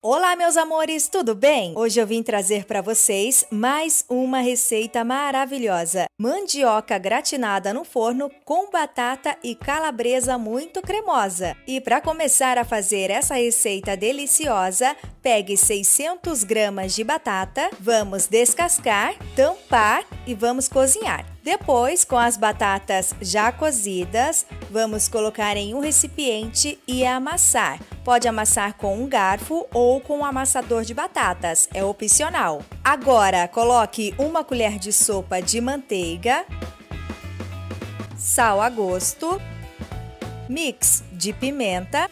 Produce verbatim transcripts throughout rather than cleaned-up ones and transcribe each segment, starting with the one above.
Olá, meus amores, tudo bem? Hoje eu vim trazer para vocês mais uma receita maravilhosa. Mandioca gratinada no forno com batata e calabresa muito cremosa. E para começar a fazer essa receita deliciosa, pegue seiscentas gramas de batata, vamos descascar, tampar e vamos cozinhar. Depois, com as batatas já cozidas, vamos colocar em um recipiente e amassar. Pode amassar com um garfo ou com um amassador de batatas, é opcional. Agora, coloque uma colher de sopa de manteiga, sal a gosto, mix de pimenta,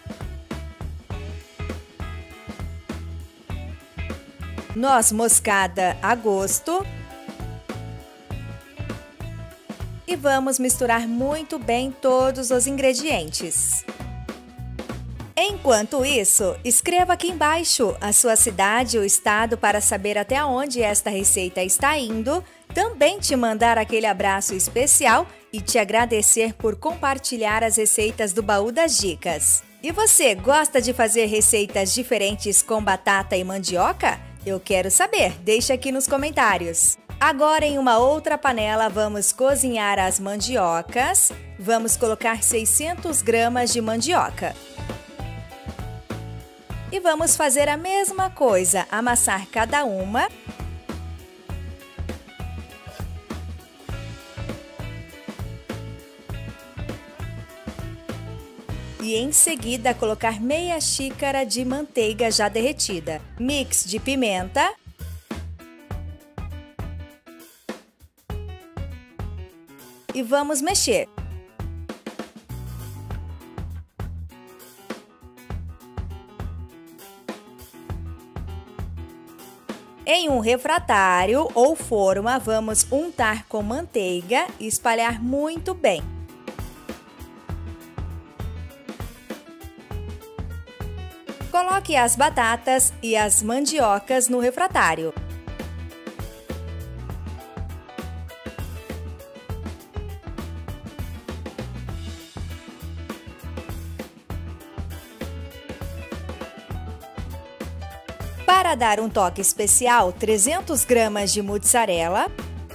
noz moscada a gosto. E vamos misturar muito bem todos os ingredientes. Enquanto isso, escreva aqui embaixo a sua cidade ou estado para saber até onde esta receita está indo, também te mandar aquele abraço especial e te agradecer por compartilhar as receitas do Baú das Dicas. E você, gosta de fazer receitas diferentes com batata e mandioca? Eu quero saber, deixa aqui nos comentários. Agora, em uma outra panela, vamos cozinhar as mandiocas. Vamos colocar seiscentas gramas de mandioca. E vamos fazer a mesma coisa, amassar cada uma. E em seguida, colocar meia xícara de manteiga já derretida. Mix de pimenta. E vamos mexer. Em um refratário ou forma, vamos untar com manteiga e espalhar muito bem. Coloque as batatas e as mandiocas no refratário. Para dar um toque especial, trezentas gramas de mussarela,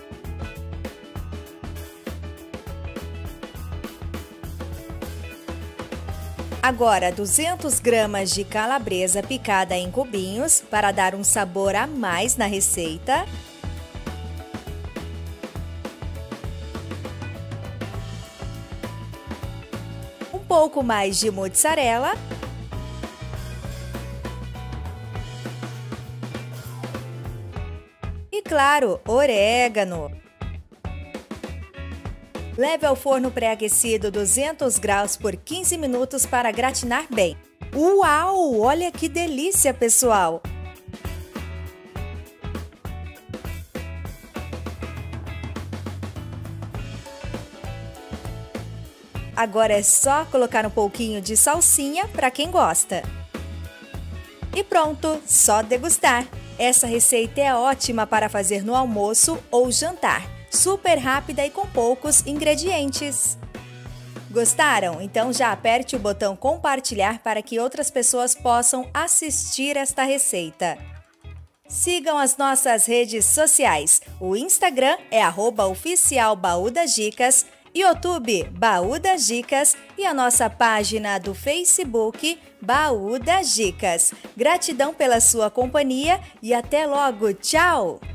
agora duzentas gramas de calabresa picada em cubinhos para dar um sabor a mais na receita, um pouco mais de mussarela. E claro, orégano. Leve ao forno pré-aquecido duzentos graus por quinze minutos para gratinar bem. Uau! Olha que delícia, pessoal! Agora é só colocar um pouquinho de salsinha para quem gosta. E pronto, só degustar! Essa receita é ótima para fazer no almoço ou jantar, super rápida e com poucos ingredientes. Gostaram? Então já aperte o botão compartilhar para que outras pessoas possam assistir esta receita. Sigam as nossas redes sociais. O Instagram é arroba oficial Baú das Dicas, YouTube Baú das Dicas e a nossa página do Facebook Baú das Dicas. Gratidão pela sua companhia e até logo, tchau!